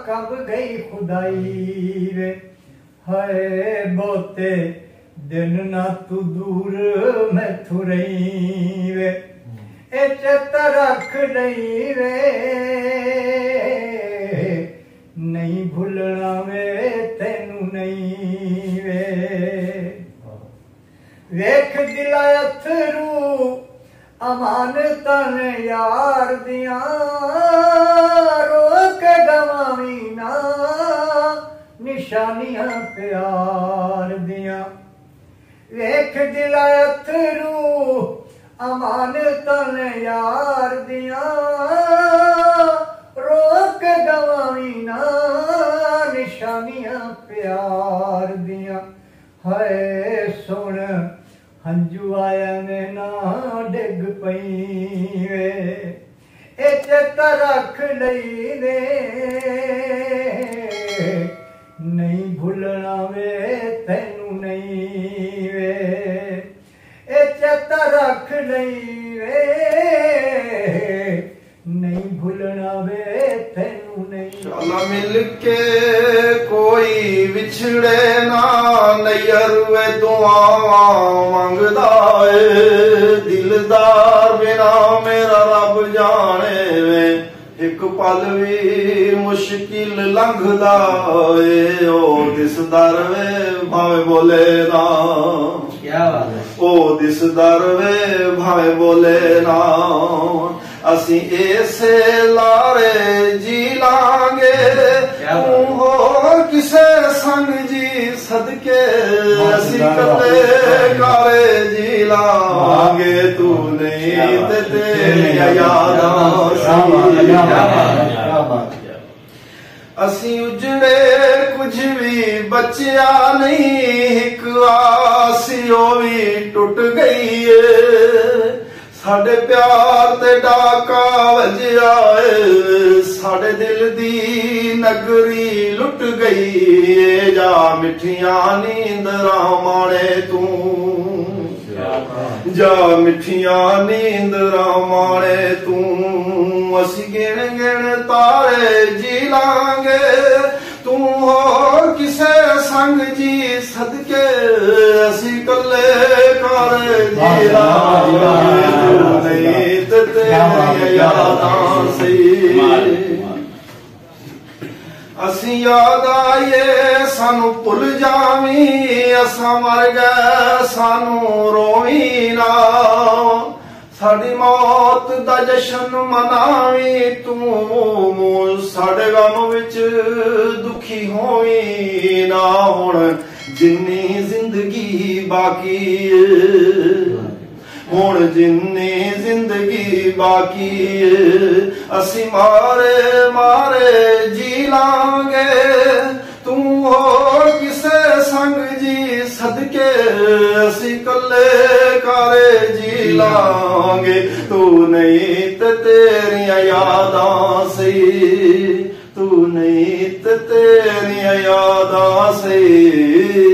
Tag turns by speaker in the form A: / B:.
A: कब गई खुदाई वे, हाय बहुते दिन ना तू दूर मैथू रही वे, ए चेता रख लई वे, नहीं भुलना वे तेनू नहीं वे। वेख दिला अथरू अमानतां ने यार दियां, रोक गवावी ना निशानियां प्यार दियां। वेख दिला अथरू अमानतां ने यार दियां, रोक गवावी ना निशानियां प्यार दियां। हाय सुन हंजू आया ने ना डिग पई वे, ए चेता रख लई वे, नहीं भुलना वे तेनू नहीं वे, ए चेता रख लई वे, नहीं भुलना वे तेनू नहीं।
B: चल मिल के कोई विछड़े ना, नैयर वे दुआवा मंगदा ए, दिलदार बिना मेरा रब जाने वे, एक पल भी मुश्किल लंघदा ए, ओ दिसदार वे भावे बोले ना।
A: क्या बात है।
B: ओ दिसदार वे भावे बोले ना, असी ऐसे लारे जी लांगे, तू हो किसे संग जी सदके, असी कले कारे जी लांगे, तू नहीं ते तेरी यादां असी उजड़े कुछ भी बचिया नहीं, एक आसी ओ भी टुट गई है, साडे प्यार ते डाका वजिया ए, साडे दिल दी नगरी लुट गई ए, जा मिठियां नींदरां माणे तू, जा मिठियां नींदरां माणे तू, असी गिण गिण तारे जी लांगे, तू हो किसे संग जी सदके, असी कले कर जी लांगे, तू नहीं ते तेरी यादां सी। असी याद आइए सानू भुल जावी, असा मर गए सानू रोवी ना, साडी मौत दा जशन मनावी तू, साडे गम विच दुखी होवी ना, हुण जिन्नी जिंदगी बाकी हुण जिन्नी जिंदगी बाकी, असी मारे मारे जी लांगे, तू हो किसे संग जी सदके, असी कले कारे जी लांगे, तू नहीं ते तेरियां यादां सी, तू नहीं ते तेरियां यादां सी।